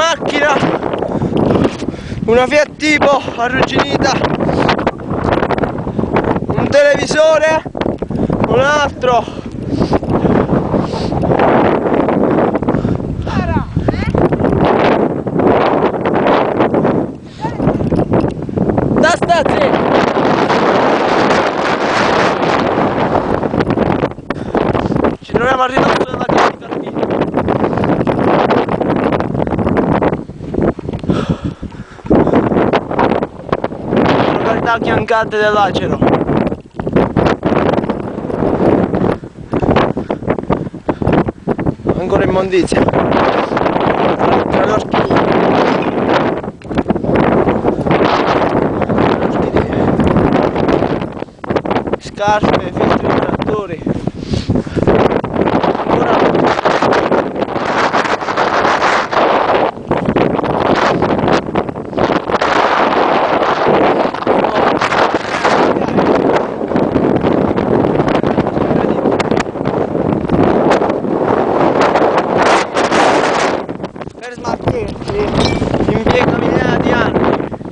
macchina, una Fiat Tipo arrugginita, un televisore, un altro, da stazione. Ci troviamo arrivando dalla cava di Carpino. Località Chiancata dell'Acero. Ancora immondizia. Tra le orchidee. Scarpe, filtri di trattori. Per smaltirsi impiega migliaia di anni.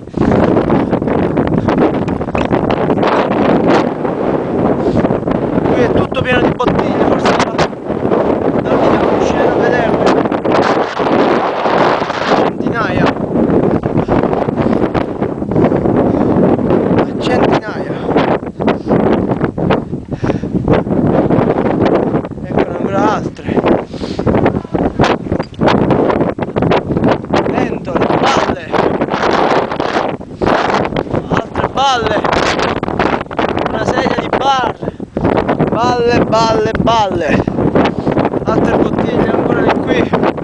Qui è tutto pieno di bottiglie, forse dal video non riuscirete a vederle. Centinaia. Centinaia. Eccone ancora altre. Altre balle, una sedia di bar, balle, altre bottiglie ancora di qui.